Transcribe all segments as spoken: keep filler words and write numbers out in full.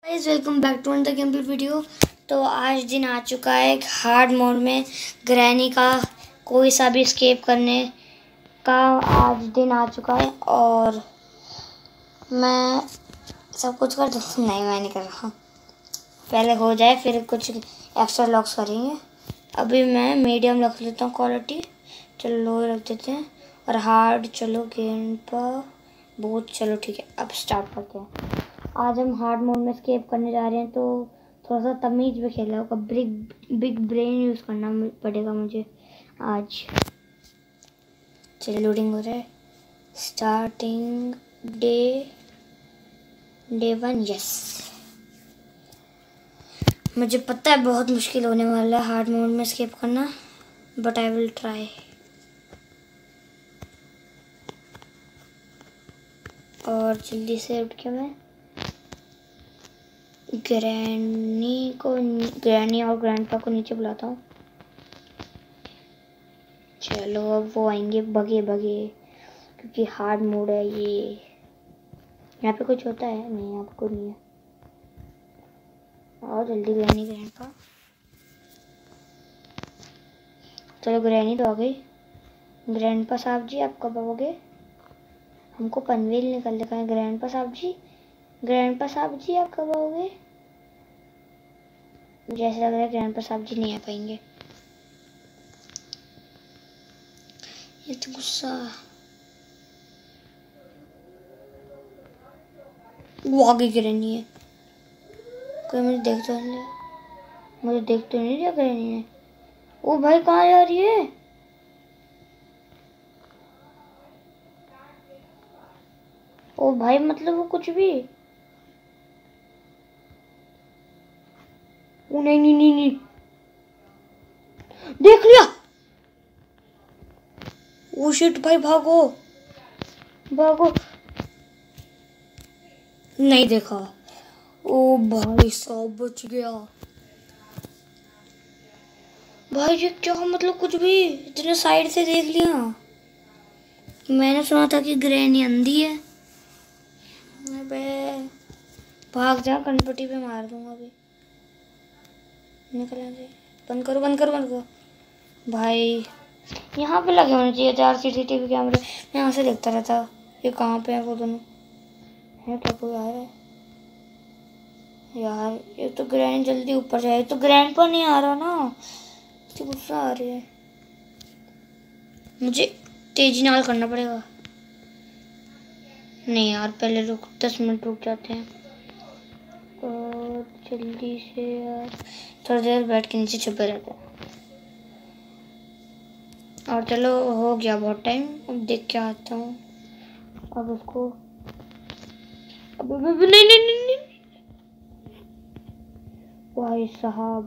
Guys welcome back to the game play video. तो आज दिन आ चुका है हार्ड मोड में ग्रैनी का कोई सा भी स्केप करने का आज दिन आ चुका है और मैं सब कुछ कर दूँ। नहीं मैं नहीं कर रहा, पहले हो जाए फिर कुछ एक्स्ट्रा लॉक्स करेंगे। अभी मैं मीडियम रख लेता हूँ क्वालिटी, चलो लो रख देते हैं और हार्ड चलो गेम पर बहुत चलो ठीक है। अब स्टार्ट करते हैं। आज हम हार्ड मोड में स्केप करने जा रहे हैं तो थोड़ा सा तमीज भी खेलना होगा, बिग बिग ब्रेन यूज़ करना पड़ेगा मुझे आज। चलिए लोडिंग हो रहा है, starting day day one. Yes मुझे पता है बहुत मुश्किल होने वाला है हार्ड मोड में स्केप करना, बट आई विल ट्राई। और जल्दी से उठ के मैं ग्रैनी को ग्रैनी और ग्रैंडपा को नीचे बुलाता हूँ। चलो अब वो आएंगे बगे बगे, क्योंकि हार्ड मोड है ये। यहाँ पे कुछ होता है? नहीं यहाँ पे कुछ नहीं है। और जल्दी ग्रैनी ग्रैंडपा, चलो ग्रैनी तो आ गई। ग्रैंडपा साहब जी आप कब आओगे? हमको पनवेल निकल लिखा है। ग्रैंडपा साहब जी ग्रैंडपा साहब जी आप कब आओगे? जैसे लग रहा है ग्रैंडपा साहब जी नहीं आ पाएंगे। ये तो गुस्सा, वो आगे ग्रैनी है। कोई मुझे देख तो नहीं मुझे देख तो नहीं रहा ग्रैनी ने। ओ भाई कहाँ जा रही है? ओ भाई मतलब वो कुछ भी। ओ नहीं नहीं नहीं नहीं देख लिया। ओ शिट भाई भागो भागो। नहीं देखा। ओ भाई सब बच गया। भाई ये क्या मतलब कुछ भी, इतने साइड से देख लिया। मैंने सुना था कि ग्रैनी अंधी है। अबे भाग जा, कनपट्टी पे मार दूंगा अभी। निकल दे, बंद करो बंद करो बंद करो। भाई यहाँ पे लगे होने चाहिए चार सीसीटीवी कैमरे, मैं यहाँ से देखता रहता। ये कहाँ पे है वो दोनों? है क्या कोई आ रहा है यार? ये तो ग्रैंड जल्दी ऊपर जाए, तो ग्रैंड पर नहीं आ रहा ना, तो गुस्सा आ रही है। मुझे तेजी नाल करना पड़ेगा। नहीं यार पहले रुक, दस मिनट रुक जाते हैं और जल्दी से यार थोड़ी देर बैठ के नीचे छुपे रहते हैं। और चलो हो गया बहुत टाइम, अब देख के आता हूँ। अब उसको अब, अब, अब नहीं नहीं नहीं नहीं भाई साहब।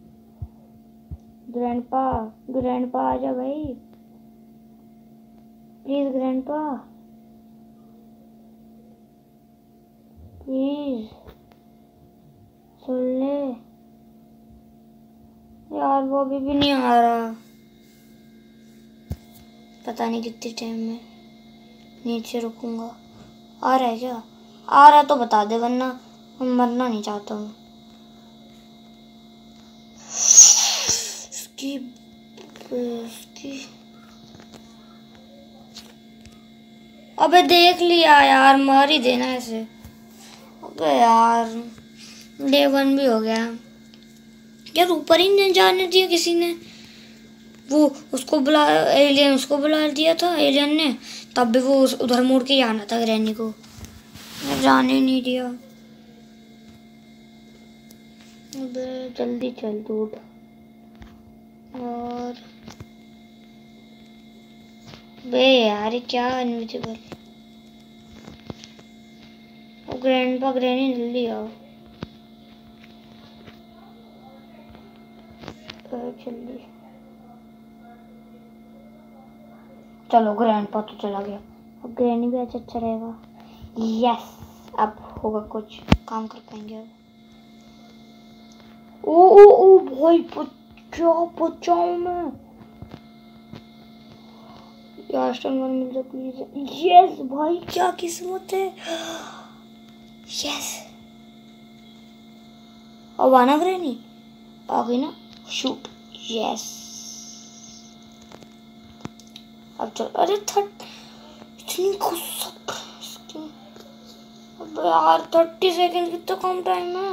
ग्रैंडपा ग्रैंडपा आ जा भाई प्लीज। ग्रैंडपा प्लीज सुन ले यार, वो अभी भी नहीं आ रहा। पता नहीं कितने टाइम में नीचे रुकूंगा। आ रहा है क्या? आ रहा है तो बता दे, वरना मरना नहीं चाहता हूँ। उसकी उसकी अबे देख लिया यार, मार ही देना ऐसे। अबे यार डे वन भी हो गया यार, ऊपर ही नहीं जाने दिया किसी ने। वो उसको बुला एलियन उसको बुला दिया था एलियन ने, तब भी वो उधर मुड़ के आना था ग्रैनी को, जाने नहीं दिया। अबे जल्दी चल दूध। और बे यार क्या इनविजिबल। ग्रैंडपा ग्रैनी जल्दी आओ जल्दी। चलो ग्रैंडपा तो चला गया, अब ग्रैनी भी अच्छा अच्छा रहेगा। यस अब होगा कुछ, काम कर पाएंगे अब। ओ ओ ओ भाई बचाओ बचाओ मैं यार, स्टन वन मिल जाए प्लीज। यस भाई क्या किस्मत है। यस अब आना ग्रैनी, आ गई ना, शूट, यस। अब चल, अरे थर्ट इतनी गुस्सा, अब यार थर्टी सेकेंड कितना कम टाइम है।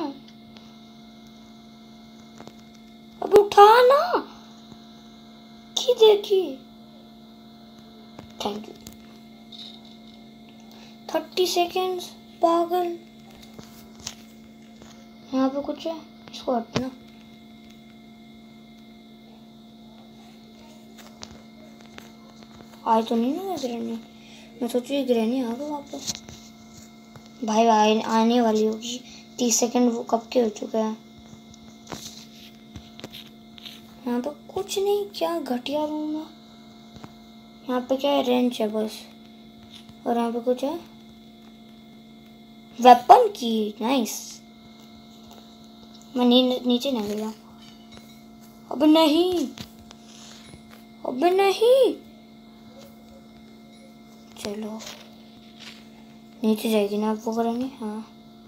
अब उठा ना की देखी, थैंक यू। थर्टी सेकेंड्स पागल। यहाँ पे कुछ है, इसको हटना। आए तो नहीं ना ग्रैनी, मैं सोची ग्रैनी आ गई वापस। भाई भाई आने वाली होगी, तीस सेकंड वो कब के हो चुके हैं। यहाँ पे कुछ नहीं, क्या घटिया रूम है। यहाँ पे क्या है, रेंच है बस। और यहाँ पे कुछ है, वेपन की, नाइस। मैं नी, नीचे ना गिरा। अब नहीं, अब नहीं, चलो नीचे जाएगी ना आपको करानी। हाँ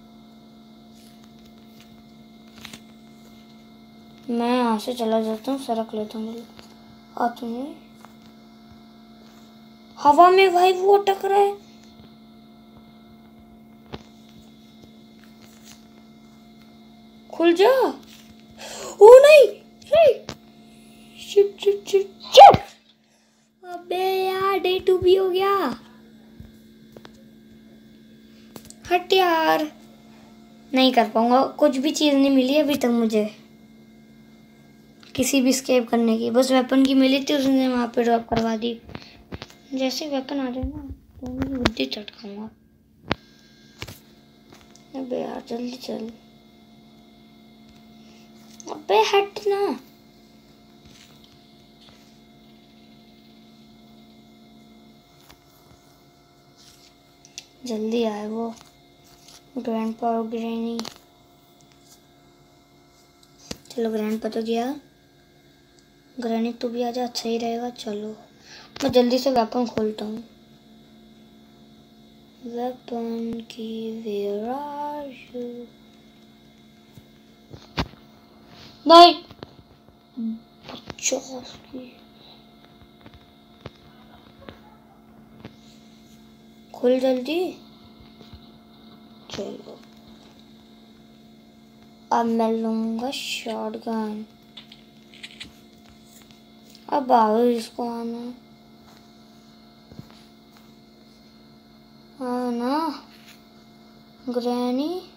मैं यहाँ से चला जाता हूँ, सरक लेता हूँ। आ तो नहीं, हवा में भाई वो अटक रहा है। खुल जा। ओ नहीं, शिट शिट शिट शिट। अबे यार डे टू भी हो गया। हट यार, नहीं कर पाऊंगा, कुछ भी चीज़ नहीं मिली अभी तक मुझे किसी भी स्केप करने की। बस वेपन की मिली थी, उसने वहाँ पे ड्रॉप करवा दी। जैसे वेपन आ जाए ना तो मेरी बुद्धि चटकाऊंगा। अबे यार जल्दी चल, अबे हट ना। जल्दी आए वो ग्रैंडपा और ग्रैनी। चलो ग्रैंडपा तो गया, ग्रैनी तू भी आजा, अच्छा ही रहेगा। चलो मैं जल्दी से वेपन खोलता हूँ। वेपन की वेयर आर यू। नहीं पचास की, खोल जल्दी। चलो अब मैं लूंगा शॉटगन। अब आओ इसको आना, आना ग्रैनी।